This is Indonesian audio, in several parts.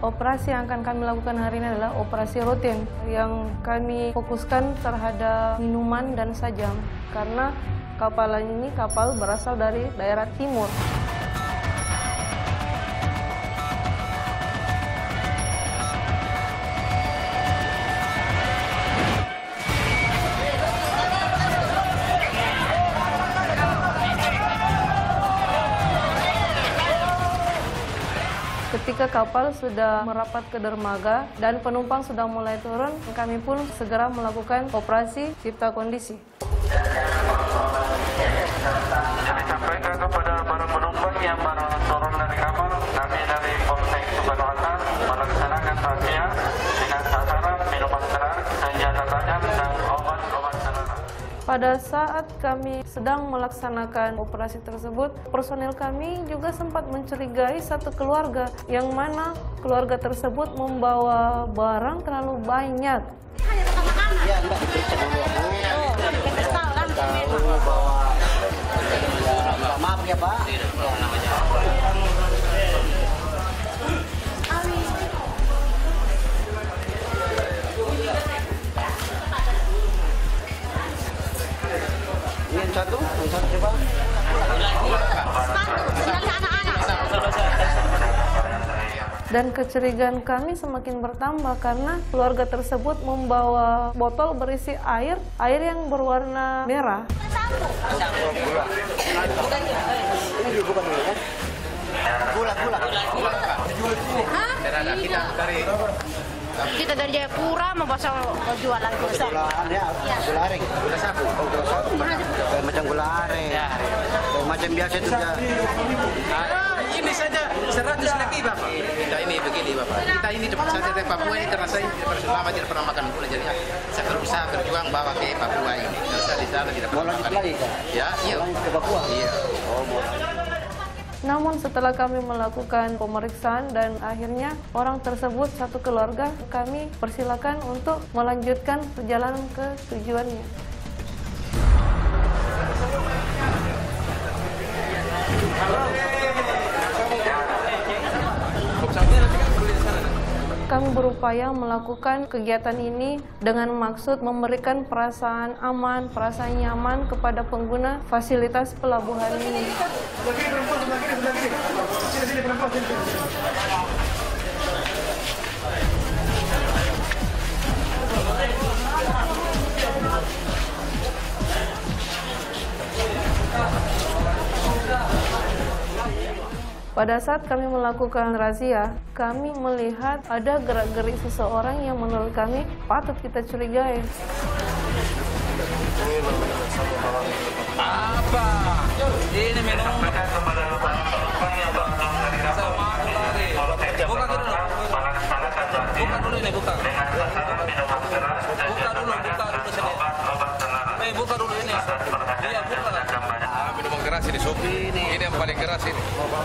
Operasi yang akan kami lakukan hari ini adalah operasi rutin yang kami fokuskan terhadap minuman dan sajam karena kapal ini kapal berasal dari daerah timur. Ketika kapal sudah merapat ke dermaga dan penumpang sudah mulai turun, kami pun segera melakukan operasi cipta kondisi. Disampaikan kepada para penumpang yang baru turun dari kapal, kami dari Polsek Soekarno-Hatta melaksanakan razia dengan sasaran minuman keras, senjata tajam, dan obat-obat terlarang. Pada saat kami sedang melaksanakan operasi tersebut, personil kami juga sempat mencurigai satu keluarga, yang mana keluarga tersebut membawa barang terlalu banyak. Ya, enggak diperiksa dulu. Tahu bahwa maaf ya Pak. Ini yang satu coba. Dan kecurigaan kami semakin bertambah karena keluarga tersebut membawa botol berisi air yang berwarna merah. Gula. Kita dari Jayapura mau jual lagi gula sapu. Gula aren. Gula sapu. Gula sapu. Macam gula aren. Macam biasa itu ya. Ini saja 100 lagi Bapak. Kita ini begini Bapak. Kita ini cepat saja dari Papua ini karena saya selama tidak pernah makan gula, jadi saya berusaha berjuang bawa ke Papua ini. Saya di sana tidak pernah makan. Ya, iya. Ke Papua. Iya. Namun setelah kami melakukan pemeriksaan dan akhirnya orang tersebut satu keluarga, kami persilakan untuk melanjutkan perjalanan ke tujuannya. Kami berupaya melakukan kegiatan ini dengan maksud memberikan perasaan aman, perasaan nyaman kepada pengguna fasilitas pelabuhan ini. Pada saat kami melakukan razia, kami melihat ada gerak-gerik seseorang yang menurut kami patut kita curigai. Apa? Ini minuman. Buka dulu ini, buka. Buka dulu ini. Iya, buka. Minuman keras ini, Sopi. Ini yang paling keras ini.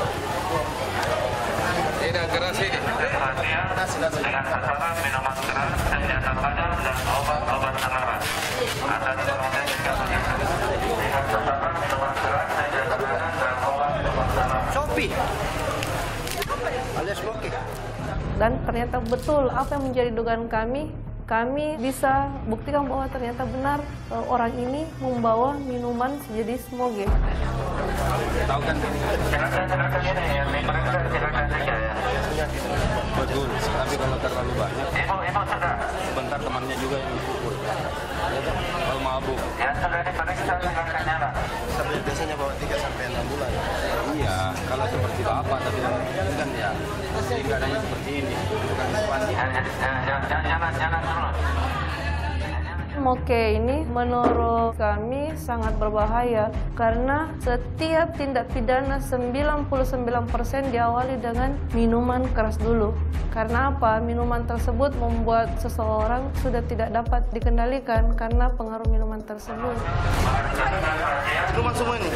Ini yang keras ini. Dengan sasaran minuman keras, senjata tajam, dan obat-obat terlarang. Atas perhatian jika dengan sasaran minuman keras, senjata tajam, dan obat-obat terlarang. Sopi. Alias Loki. Dan ternyata betul apa yang menjadi dugaan kami bisa buktikan bahwa ternyata benar orang ini membawa minuman sejenis moge. Tahu kan? Silakan ini yang diperiksa, silakan saja ya. Betul, tapi kalau terlalu banyak, Ibu sudah. sebentar temannya juga yang dipukul. Kalau mabuk. Ya sudah diperiksa, silakan nyala. Biasanya bawa 3 sampai 6 bulan. Iya, kalau seperti Bapak, tapi ini kan ya, jadi keadaannya seperti ini. Bukan mandi. Jangan terus. Moke ini menurut kami sangat berbahaya karena setiap tindak pidana 99% diawali dengan minuman keras dulu. Karena apa? Minuman tersebut membuat seseorang sudah tidak dapat dikendalikan karena pengaruh minuman tersebut. Minuman semua ini.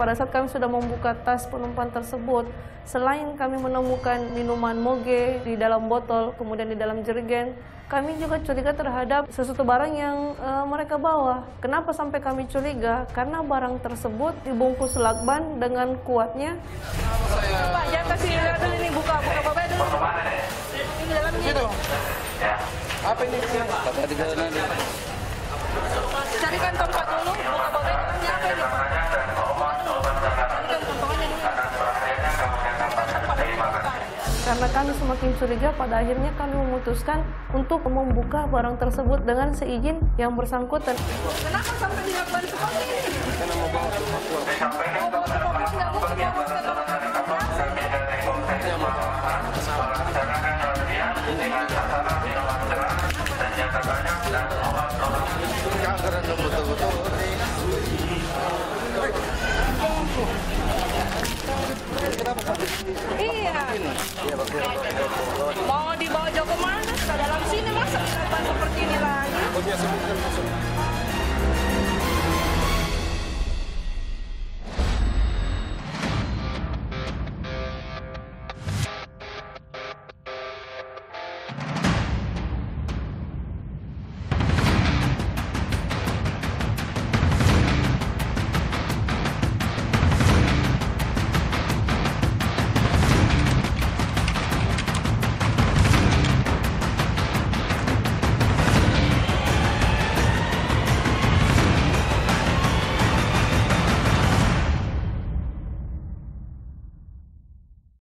pada saat kami sudah membuka tas penumpang tersebut, selain kami menemukan minuman moge di dalam botol, kemudian di dalam jerigen, kami juga curiga terhadap sesuatu barang yang mereka bawa. Kenapa sampai kami curiga? Karena barang tersebut dibungkus lakban dengan kuatnya. Pak, jangan kasih lihat dulu ini, buka bapak dulu. Ini dalam situ. Apa ini? Bapak di dalam. Carikan tempat dulu, buka bapak dalamnya apa ini, Pak? Carikan tempat dulu. Karena kami semakin curiga, pada akhirnya kami memutuskan untuk membuka barang tersebut dengan seizin yang bersangkutan. Kenapa sampai dilakukan seperti ini? Karena mau bawa ke Papua. Mau bawa ke Papua, nggak mungkin bawa ke tempat Iya. Mau dibawa jauh kemana? Ke dalam sini masa dilakukan seperti ini lagi?